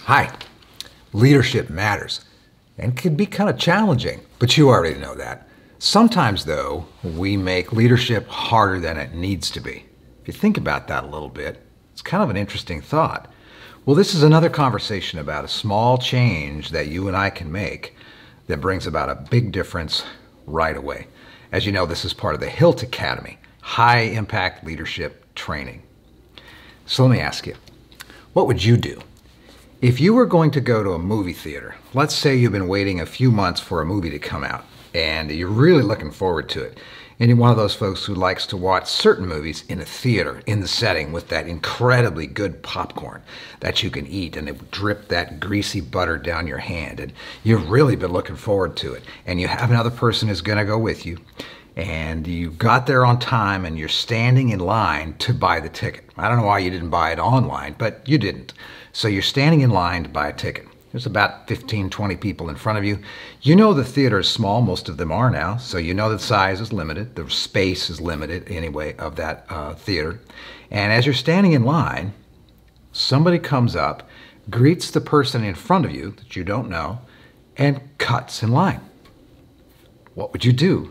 Hi. Leadership matters and can be kind of challenging, but you already know that. Sometimes, though, we make leadership harder than it needs to be. If you think about that a little bit, it's kind of an interesting thought. Well, this is another conversation about a small change that you and I can make that brings about a big difference right away. As you know, this is part of the HILT Academy, High Impact Leadership Training. So let me ask you, what would you do if you were going to go to a movie theater? Let's say you've been waiting a few months for a movie to come out and you're really looking forward to it. And you're one of those folks who likes to watch certain movies in a theater, in the setting, with that incredibly good popcorn that you can eat and it would drip that greasy butter down your hand. And you've really been looking forward to it. And you have another person who's going to go with you. And you got there on time and you're standing in line to buy the ticket. I don't know why you didn't buy it online, but you didn't. So you're standing in line to buy a ticket. There's about 15, 20 people in front of you. You know the theater is small, most of them are now, so you know the size is limited, the space is limited anyway of that theater. And as you're standing in line, somebody comes up, greets the person in front of you that you don't know, and cuts in line. What would you do?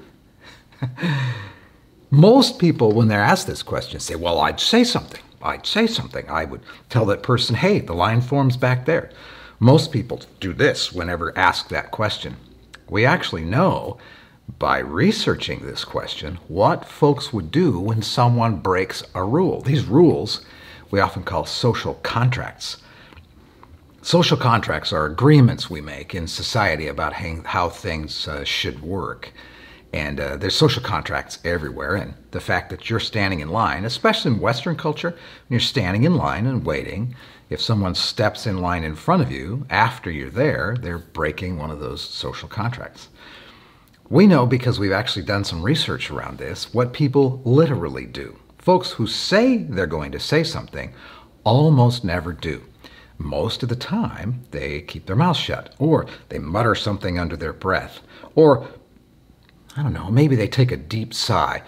Most people, when they're asked this question, say, well, I'd say something. I'd say something. I would tell that person, hey, the line form's back there. Most people do this whenever asked that question. We actually know by researching this question what folks would do when someone breaks a rule. These rules we often call social contracts. Social contracts are agreements we make in society about how things should work. And there's social contracts everywhere, and the fact that you're standing in line, especially in Western culture, when you're standing in line and waiting, if someone steps in line in front of you after you're there, they're breaking one of those social contracts. We know, because we've actually done some research around this, what people literally do. Folks who say they're going to say something almost never do. Most of the time, they keep their mouth shut, or they mutter something under their breath, or I don't know, maybe they take a deep sigh,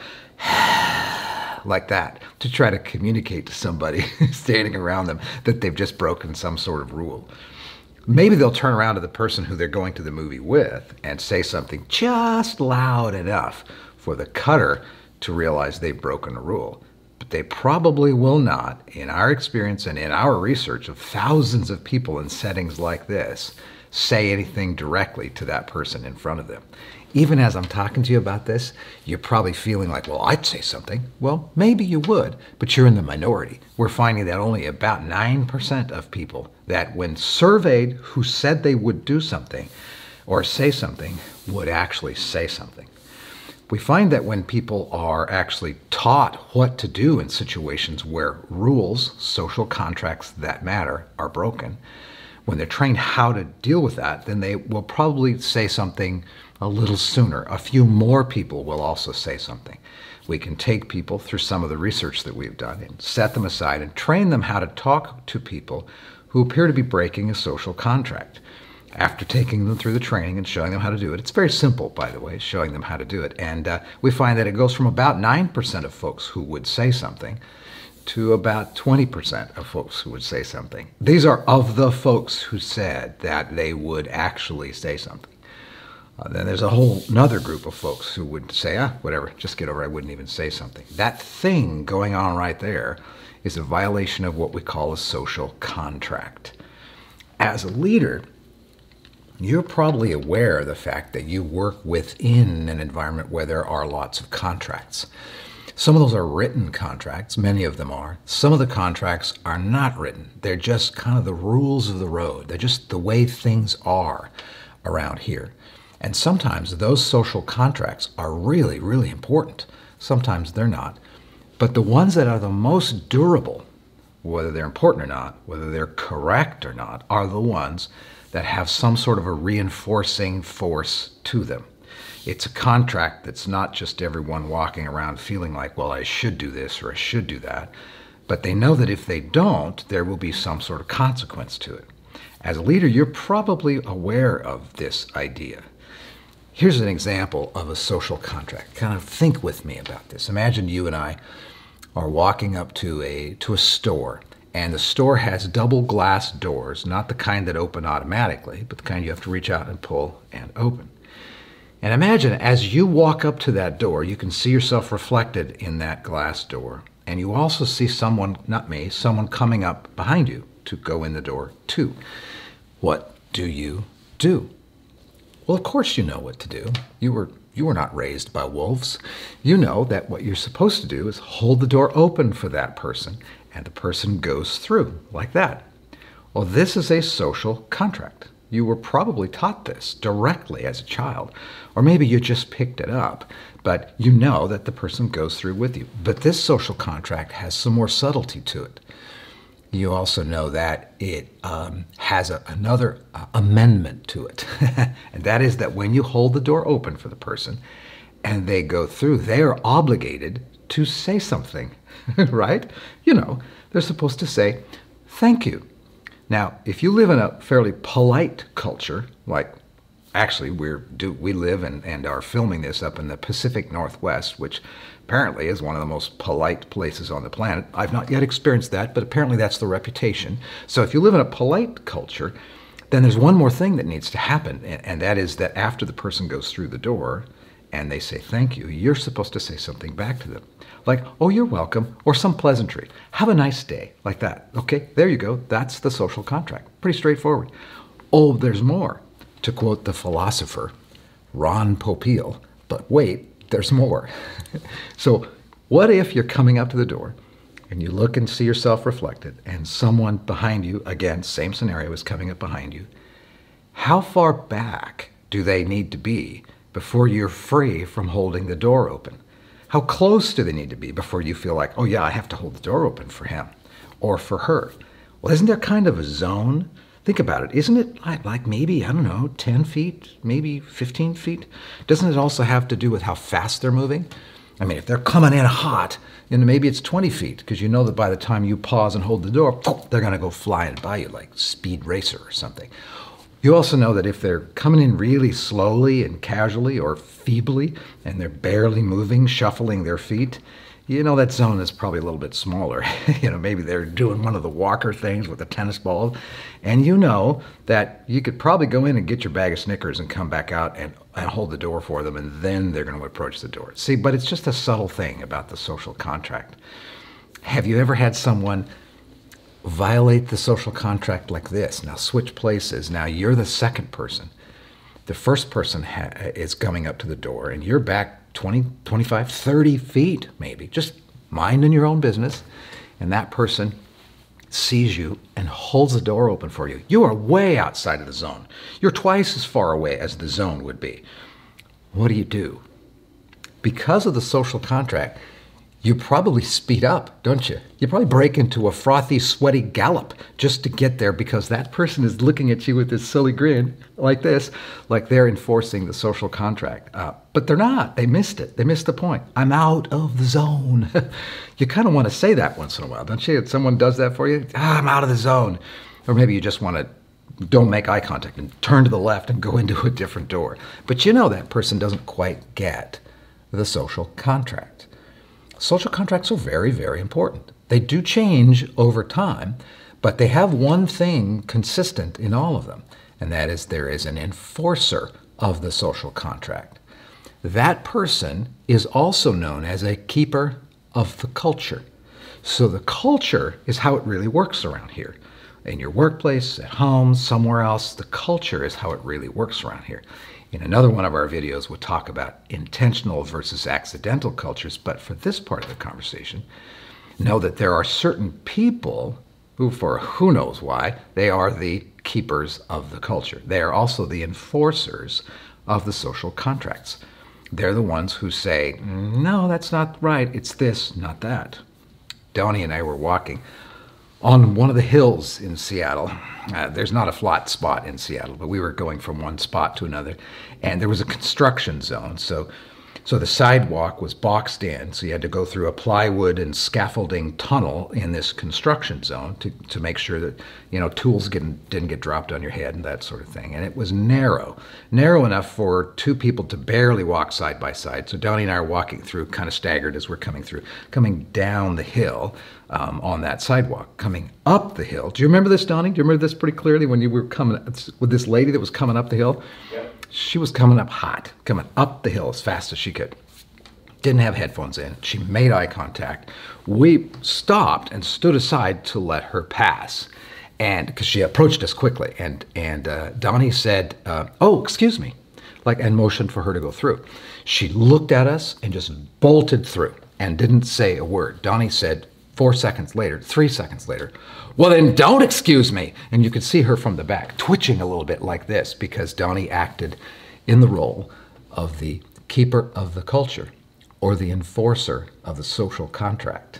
like that, to try to communicate to somebody standing around them that they've just broken some sort of rule. Maybe they'll turn around to the person who they're going to the movie with and say something just loud enough for the cutter to realize they've broken a rule. But they probably will not, in our experience and in our research of thousands of people in settings like this, say anything directly to that person in front of them. Even as I'm talking to you about this, you're probably feeling like, well, I'd say something. Well, maybe you would, but you're in the minority. We're finding that only about 9% of people that, when surveyed who said they would do something or say something, would actually say something. We find that when people are actually taught what to do in situations where rules, social contracts that matter, are broken, when they're trained how to deal with that, then they will probably say something a little sooner. A few more people will also say something. We can take people through some of the research that we've done and set them aside and train them how to talk to people who appear to be breaking a social contract. After taking them through the training and showing them how to do it, it's very simple, by the way, showing them how to do it. And we find that it goes from about 9% of folks who would say something to about 20% of folks who would say something. These are of the folks who said that they would actually say something. Then there's a whole another group of folks who would say, whatever, just get over it, I wouldn't even say something. That thing going on right there is a violation of what we call a social contract. As a leader, you're probably aware of the fact that you work within an environment where there are lots of contracts. Some of those are written contracts, many of them are. Some of the contracts are not written. They're just kind of the rules of the road. They're just the way things are around here. And sometimes those social contracts are really, really important. Sometimes they're not. But the ones that are the most durable, whether they're important or not, whether they're correct or not, are the ones that have some sort of a reinforcing force to them. It's a contract that's not just everyone walking around feeling like, well, I should do this or I should do that. But they know that if they don't, there will be some sort of consequence to it. As a leader, you're probably aware of this idea. Here's an example of a social contract. Kind of think with me about this. Imagine you and I are walking up to a store, And the store has double glass doors, not the kind that open automatically, but the kind you have to reach out and pull and open. And imagine as you walk up to that door, you can see yourself reflected in that glass door. And you also see someone, not me, someone coming up behind you to go in the door too. What do you do? Well, of course you know what to do. You were not raised by wolves. You know that what you're supposed to do is hold the door open for that person, and the person goes through like that. Well, this is a social contract. You were probably taught this directly as a child, or maybe you just picked it up, but you know that the person goes through with you. But this social contract has some more subtlety to it. You also know that it has another amendment to it, and that is that when you hold the door open for the person and they go through, they are obligated to say something, right? You know, they're supposed to say, thank you. Now, if you live in a fairly polite culture, like actually we live and are filming this up in the Pacific Northwest, which apparently is one of the most polite places on the planet. I've not yet experienced that, but apparently that's the reputation. So if you live in a polite culture, then there's one more thing that needs to happen, and that is that after the person goes through the door and they say thank you, you're supposed to say something back to them. Like, oh, you're welcome, or some pleasantry. Have a nice day, like that. Okay, there you go. That's the social contract. Pretty straightforward. Oh, there's more. To quote the philosopher, Ron Popeil, but wait, there's more. So what if you're coming up to the door and you look and see yourself reflected and someone behind you, again, same scenario, is coming up behind you. How far back do they need to be before you're free from holding the door open? How close do they need to be before you feel like, oh yeah, I have to hold the door open for him or for her? Well, isn't there kind of a zone? Think about it. Isn't it like maybe, I don't know, 10 feet, maybe 15 feet? Doesn't it also have to do with how fast they're moving? I mean, if they're coming in hot, then maybe it's 20 feet, because you know that by the time you pause and hold the door, they're going to go flying by you like Speed Racer or something. You also know that if they're coming in really slowly and casually or feebly, and they're barely moving, shuffling their feet, you know that zone is probably a little bit smaller. You know, maybe they're doing one of the walker things with the tennis ball, and you know that you could probably go in and get your bag of Snickers and come back out and hold the door for them, and then they're going to approach the door. See, but it's just a subtle thing about the social contract. Have you ever had someone violate the social contract like this? Now switch places. Now you're the second person. The first person is coming up to the door, and you're back 20, 25, 30 feet maybe, just minding your own business, and that person sees you and holds the door open for you. You are way outside of the zone. You're twice as far away as the zone would be. What do? Because of the social contract, you probably speed up, don't you? You probably break into a frothy, sweaty gallop just to get there, because that person is looking at you with this silly grin like this, like they're enforcing the social contract. But they're not. They missed it. They missed the point. I'm out of the zone. You kind of want to say that once in a while, don't you? If someone does that for you, I'm out of the zone. Or maybe you just want to don't make eye contact and turn to the left and go into a different door. But you know that person doesn't quite get the social contract. Social contracts are very, very important. They do change over time, but they have one thing consistent in all of them, and that is there is an enforcer of the social contract. That person is also known as a keeper of the culture. So the culture is how it really works around here. In your workplace, at home, somewhere else, the culture is how it really works around here. In another one of our videos, we'll talk about intentional versus accidental cultures, but for this part of the conversation, know that there are certain people who, for who knows why, they are the keepers of the culture. They are also the enforcers of the social contracts. They're the ones who say, no, that's not right, it's this, not that. Donnie and I were walking on one of the hills in Seattle. There's not a flat spot in Seattle, but we were going from one spot to another, and there was a construction zone. So So the sidewalk was boxed in, so you had to go through a plywood and scaffolding tunnel in this construction zone to make sure that, tools didn't get dropped on your head and that sort of thing. And it was narrow enough for two people to barely walk side by side. So Donnie and I are walking through, kind of staggered as we're coming down the hill on that sidewalk, coming up the hill. Do you remember this, Donnie? Do you remember this pretty clearly when you were coming with this lady that was coming up the hill? Yep. She was coming up hot, coming up the hill as fast as she could. Didn't have headphones in. She made eye contact. We stopped and stood aside to let her pass, and because she approached us quickly. And Donnie said, "Oh, excuse me," and motioned for her to go through. She looked at us and just bolted through and didn't say a word. Donnie said 3 seconds later, "Well, then don't excuse me." And you could see her from the back twitching a little bit like this because Donnie acted in the role of the keeper of the culture or the enforcer of the social contract.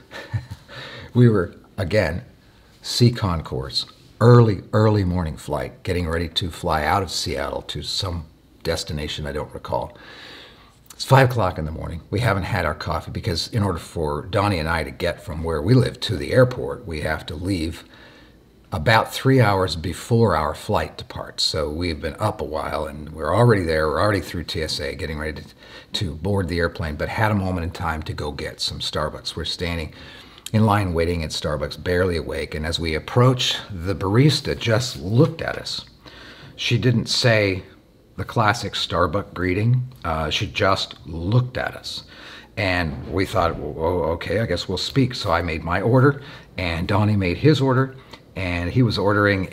We were, again, sea concourse, early morning flight, getting ready to fly out of Seattle to some destination I don't recall. It's 5 o'clock in the morning. We haven't had our coffee because in order for Donnie and I to get from where we live to the airport, we have to leave about 3 hours before our flight departs. So we've been up a while and we're already there. We're already through TSA, getting ready to board the airplane, but had a moment in time to go get some Starbucks. We're standing in line waiting at Starbucks, barely awake. And as we approach, the barista just looked at us. She didn't say the classic Starbucks greeting. She just looked at us. And we thought, well, okay, I guess we'll speak. So I made my order, and Donnie made his order, and he was ordering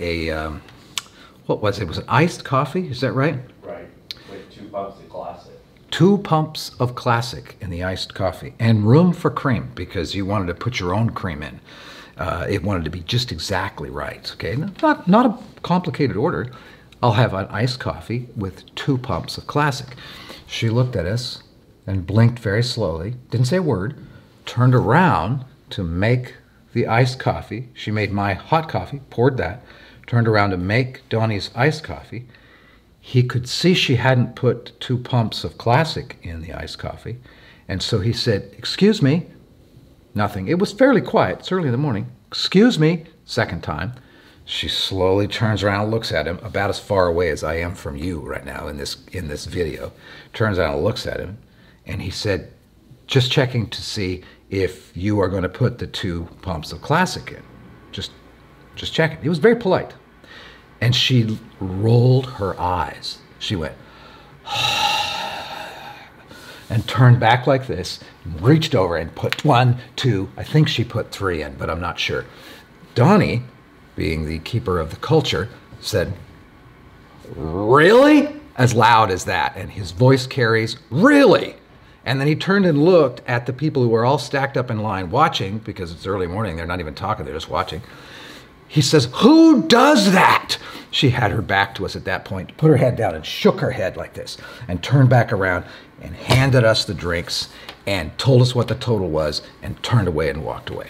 what was it? Was it iced coffee? Is that right? Right, with 2 pumps of classic. 2 pumps of classic in the iced coffee, and room for cream, because you wanted to put your own cream in. It wanted to be just exactly right, okay? Not a complicated order. I'll have an iced coffee with 2 pumps of classic. She looked at us and blinked very slowly, didn't say a word, turned around to make the iced coffee. She made my hot coffee, poured that, turned around to make Donnie's iced coffee. He could see she hadn't put 2 pumps of classic in the iced coffee, and so he said, "Excuse me." Nothing. It was fairly quiet. It's early in the morning. "Excuse me," second time. She slowly turns around and looks at him, about as far away as I am from you right now in this video. Turns around and looks at him, and he said, "Just checking to see if you are going to put the 2 pumps of classic in. Just checking." He was very polite. And she rolled her eyes. She went, and turned back like this, and reached over and put 1, 2, I think she put 3 in, but I'm not sure. Donnie, being the keeper of the culture, said, "Really?" as loud as that, and his voice carries, "Really?" And then he turned and looked at the people who were all stacked up in line watching, because it's early morning, they're not even talking, they're just watching. He says, "Who does that?" She had her back to us at that point, put her head down and shook her head like this, and turned back around and handed us the drinks and told us what the total was and turned away and walked away.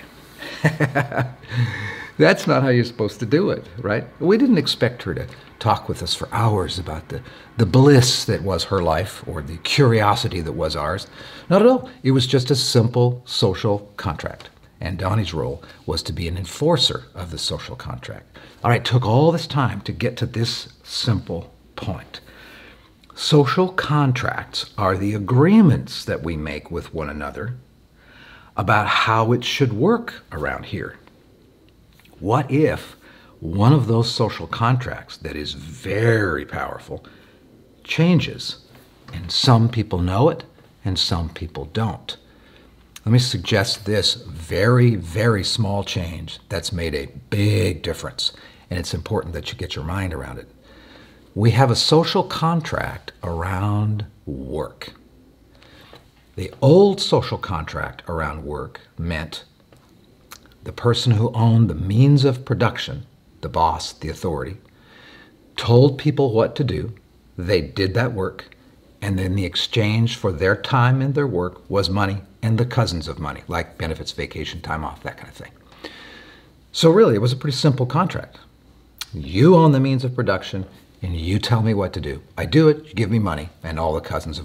That's not how you're supposed to do it, right? We didn't expect her to talk with us for hours about the bliss that was her life or the curiosity that was ours. Not at all. It was just a simple social contract. And Donnie's role was to be an enforcer of the social contract. All right, took all this time to get to this simple point. Social contracts are the agreements that we make with one another about how it should work around here. What if one of those social contracts that is very powerful changes, and some people know it and some people don't? Let me suggest this very, very small change that's made a big difference, and it's important that you get your mind around it. We have a social contract around work. The old social contract around work meant the person who owned the means of production, the boss, the authority, told people what to do, they did that work, and then the exchange for their time and their work was money and the cousins of money, like benefits, vacation, time off, that kind of thing. So really, it was a pretty simple contract. You own the means of production, and you tell me what to do. I do it, you give me money, and all the cousins of money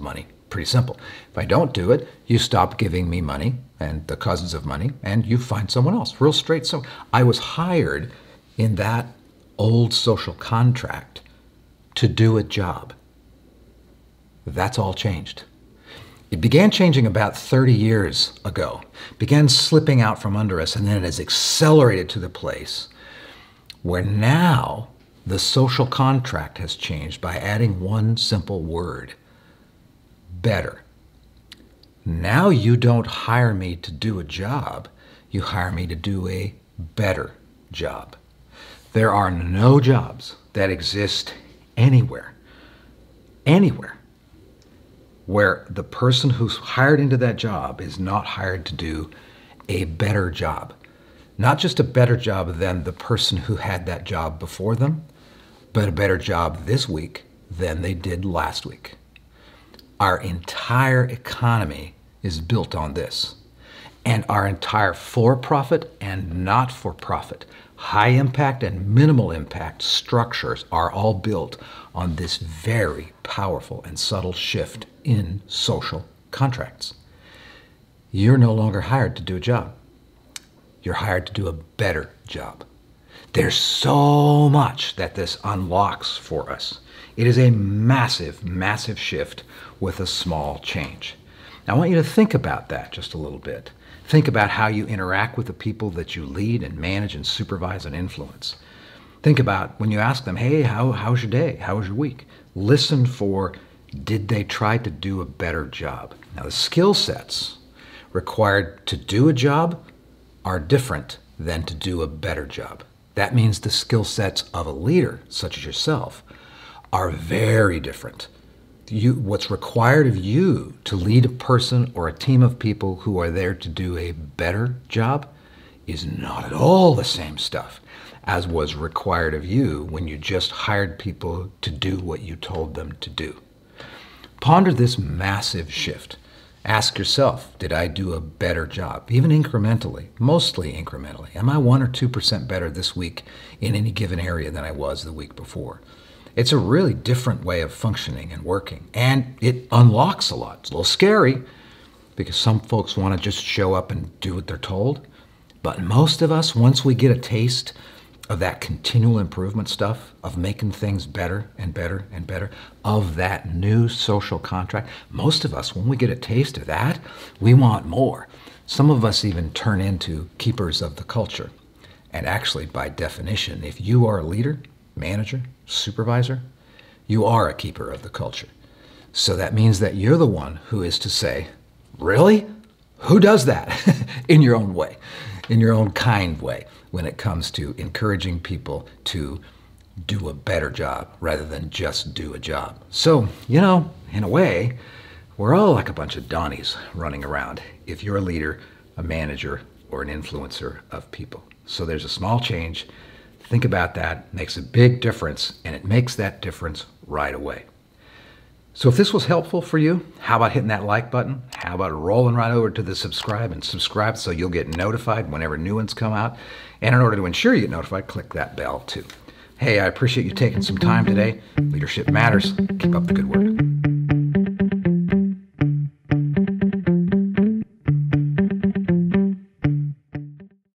Pretty simple. If I don't do it, you stop giving me money and the causes of money, and you find someone else. Real straight. So I was hired in that old social contract to do a job. That's all changed. It began changing about 30 years ago, began slipping out from under us, and then it has accelerated to the place where now the social contract has changed by adding one simple word: better. Now you don't hire me to do a job, you hire me to do a better job. There are no jobs that exist anywhere, where the person who's hired into that job is not hired to do a better job. Not just a better job than the person who had that job before them, but a better job this week than they did last week. Our entire economy is built on this. And our entire for-profit and not-for-profit, high-impact and minimal impact structures are all built on this very powerful and subtle shift in social contracts. You're no longer hired to do a job. You're hired to do a better job. There's so much that this unlocks for us. It is a massive, massive shift with a small change. Now, I want you to think about that just a little bit. Think about how you interact with the people that you lead and manage and supervise and influence. Think about when you ask them, hey, how's your day? How was your week? Listen for, did they try to do a better job? Now, the skill sets required to do a job are different than to do a better job. That means the skill sets of a leader, such as yourself, are very different. What's required of you to lead a person or a team of people who are there to do a better job is not at all the same stuff as was required of you when you just hired people to do what you told them to do. Ponder this massive shift. Ask yourself, did I do a better job, even incrementally, mostly incrementally? Am I 1 or 2% better this week in any given area than I was the week before? It's a really different way of functioning and working, and it unlocks a lot. It's a little scary because some folks want to just show up and do what they're told, but most of us, once we get a taste of that continual improvement stuff, of making things better and better and better, of that new social contract, most of us, when we get a taste of that, we want more. Some of us even turn into keepers of the culture. And actually, by definition, if you are a leader, manager, supervisor, you are a keeper of the culture. So that means that you're the one who is to say, really? Who does that? In your own way, in your own kind way, when it comes to encouraging people to do a better job rather than just do a job. So, in a way, we're all like a bunch of Donnies running around if you're a leader, a manager, or an influencer of people. So there's a small change. Think about that. It makes a big difference, and it makes that difference right away. So if this was helpful for you, how about hitting that like button? How about rolling right over to the subscribe so you'll get notified whenever new ones come out? And in order to ensure you get notified, click that bell too. Hey, I appreciate you taking some time today. Leadership matters. Keep up the good work.